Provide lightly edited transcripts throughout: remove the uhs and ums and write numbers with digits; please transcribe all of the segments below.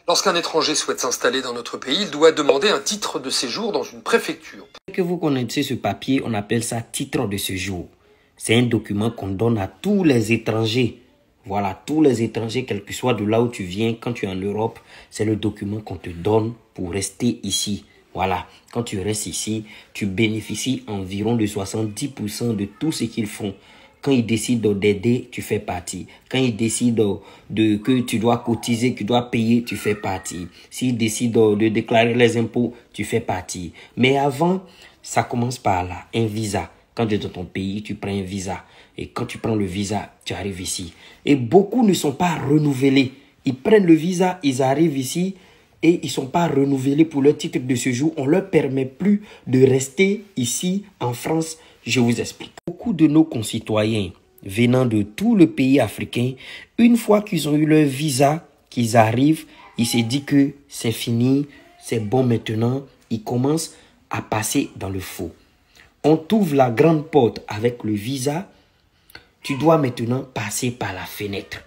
Lorsqu'un étranger souhaite s'installer dans notre pays, il doit demander un titre de séjour dans une préfecture. Que vous connaissez ce papier, on appelle ça titre de séjour. C'est un document qu'on donne à tous les étrangers. Voilà, tous les étrangers, quel que soit de là où tu viens, quand tu es en Europe, c'est le document qu'on te donne pour rester ici. Voilà, quand tu restes ici, tu bénéficies environ de 70% de tout ce qu'ils font. Quand ils décident d'aider, tu fais partie. Quand ils décident que tu dois cotiser, que tu dois payer, tu fais partie. S'ils décident de déclarer les impôts, tu fais partie. Mais avant, ça commence par là, un visa. Quand tu es dans ton pays, tu prends un visa. Et quand tu prends le visa, tu arrives ici. Et beaucoup ne sont pas renouvelés. Ils prennent le visa, ils arrivent ici et ils ne sont pas renouvelés pour leur titre de séjour. On ne leur permet plus de rester ici en France. Je vous explique. Beaucoup de nos concitoyens venant de tout le pays africain, une fois qu'ils ont eu leur visa, qu'ils arrivent, ils se disent que c'est fini, c'est bon maintenant. Ils commencent à passer dans le faux. On t'ouvre la grande porte avec le visa. Tu dois maintenant passer par la fenêtre.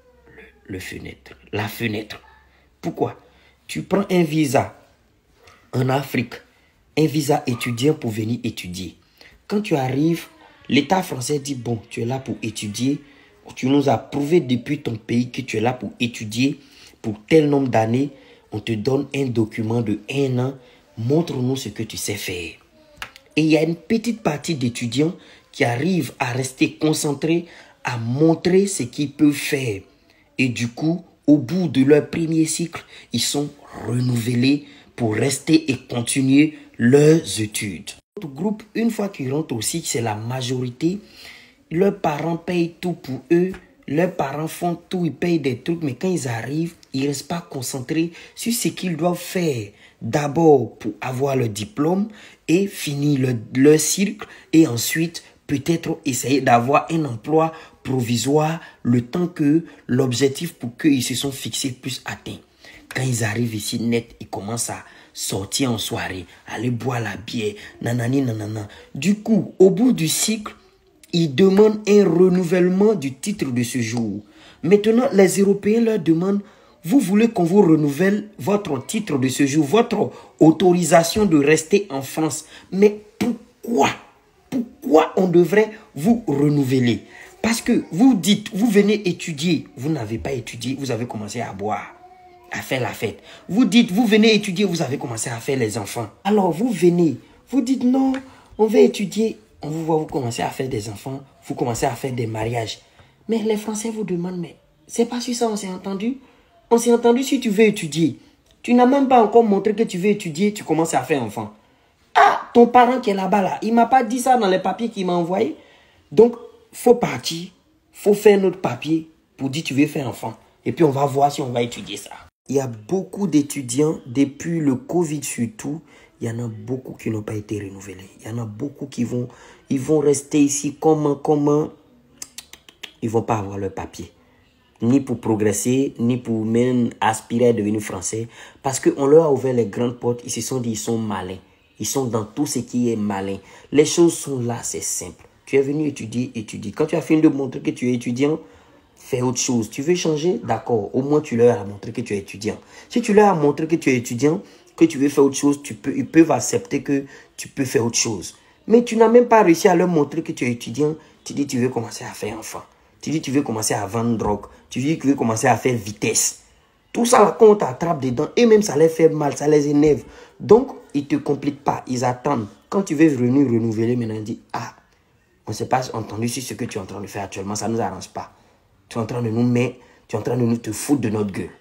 La fenêtre. Pourquoi? Tu prends un visa en Afrique, un visa étudiant pour venir étudier. Quand tu arrives, l'État français dit, bon, tu es là pour étudier. Tu nous as prouvé depuis ton pays que tu es là pour étudier pour tel nombre d'années. On te donne un document de 1 an. Montre-nous ce que tu sais faire. Et il y a une petite partie d'étudiants qui arrivent à rester concentrés, à montrer ce qu'ils peuvent faire. Et du coup, au bout de leur premier cycle, ils sont renouvelés pour rester et continuer leurs études. Notre groupe, une fois qu'ils rentrent au cycle, c'est la majorité. Leurs parents payent tout pour eux. Leurs parents font tout, ils payent des trucs. Mais quand ils arrivent, ils ne restent pas concentrés sur ce qu'ils doivent faire. D'abord pour avoir le diplôme et finir leur cycle. Et ensuite, peut-être essayer d'avoir un emploi provisoire le temps que l'objectif pour qu'ils se sont fixés puisse atteindre. Quand ils arrivent ici net, ils commencent à sortir en soirée, aller boire la bière, nanani nanana. Du coup, au bout du cycle, ils demandent un renouvellement du titre de séjour. Maintenant, les Européens leur demandent, vous voulez qu'on vous renouvelle votre titre de séjour, votre autorisation de rester en France. Mais pourquoi? Pourquoi on devrait vous renouveler? Parce que vous dites, vous venez étudier, vous n'avez pas étudié, vous avez commencé à boire, à faire la fête. Vous dites, vous venez étudier, vous avez commencé à faire les enfants. Alors vous venez, vous dites non, on va étudier, on vous voit, vous commencez à faire des enfants, vous commencez à faire des mariages. Mais les Français vous demandent, mais c'est pas sur ça on s'est entendu? On s'est entendu si tu veux étudier. Tu n'as même pas encore montré que tu veux étudier, tu commences à faire enfant. Ah, ton parent qui est là-bas, là, il ne m'a pas dit ça dans les papiers qu'il m'a envoyés. Donc, il faut partir, il faut faire notre papier pour dire tu veux faire enfant. Et puis, on va voir si on va étudier ça. Il y a beaucoup d'étudiants, depuis le Covid surtout, il y en a beaucoup qui n'ont pas été renouvelés. Il y en a beaucoup qui vont rester ici comment ils ne vont pas avoir leur papier. Ni pour progresser, ni pour même aspirer à devenir français. Parce qu'on leur a ouvert les grandes portes, ils se sont dit ils sont malins. Ils sont dans tout ce qui est malin. Les choses sont là, c'est simple. Tu es venu étudier, étudie. Quand tu as fini de montrer que tu es étudiant, fais autre chose. Tu veux changer? D'accord. Au moins, tu leur as montré que tu es étudiant. Si tu leur as montré que tu es étudiant, que tu veux faire autre chose, ils peuvent accepter que tu peux faire autre chose. Mais tu n'as même pas réussi à leur montrer que tu es étudiant. Tu dis tu veux commencer à faire enfant. Tu dis tu veux commencer à vendre drogue. Tu dis que tu veux commencer à faire vitesse. Tout ça, là, quand on t'attrape dedans, et même ça les fait mal, ça les énerve. Donc, ils ne te compliquent pas, ils attendent. Quand tu veux venir renouveler, maintenant, ils disent, ah, on ne s'est pas entendu sur ce que tu es en train de faire actuellement, ça ne nous arrange pas. Tu es en train de nous mettre, tu es en train de nous te foutre de notre gueule.